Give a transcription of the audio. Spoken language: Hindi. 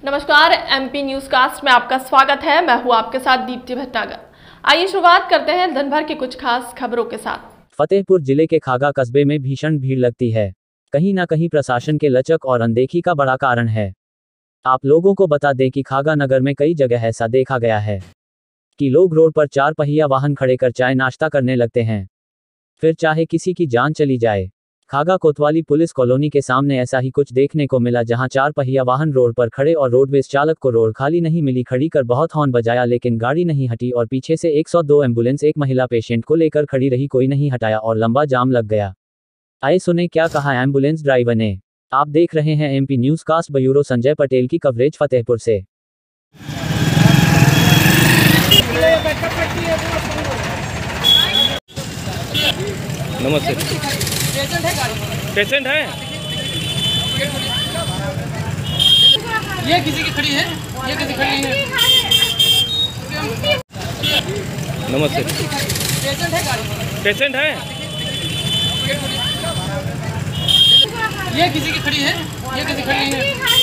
नमस्कार, एमपी न्यूज कास्ट में आपका स्वागत है। मैं हूं आपके साथ दीप्ति भटनागर। आइए शुरुआत करते हैं दिन भर की कुछ खास खबरों के साथ। फतेहपुर जिले के खागा कस्बे में भीषण भीड़ लगती है। कहीं ना कहीं प्रशासन के लचक और अनदेखी का बड़ा कारण है। आप लोगों को बता दें कि खागा नगर में कई जगह ऐसा देखा गया है कि लोग रोड पर 4 पहिया वाहन खड़े कर चाय नाश्ता करने लगते हैं, फिर चाहे किसी की जान चली जाए। खागा कोतवाली पुलिस कॉलोनी के सामने ऐसा ही कुछ देखने को मिला, जहां 4 पहिया वाहन रोड पर खड़े और रोडवेज चालक को रोड खाली नहीं मिली, खड़ी कर बहुत हॉर्न बजाया लेकिन गाड़ी नहीं हटी और पीछे से 102 एम्बुलेंस एक महिला पेशेंट को लेकर खड़ी रही, कोई नहीं हटाया और लंबा जाम लग गया। आए सुने क्या कहा एम्बुलेंस ड्राइवर ने। आप देख रहे हैं MP news cast, bureau Sanjay Patel की कवरेज फतेहपुर से। नमस्ते। पेशेंट है। ये किसी की खड़ी है, ये किसी खड़ी है। नमस्ते। पेशेंट है। ये किसी की खड़ी है, ये किसी खड़ी है।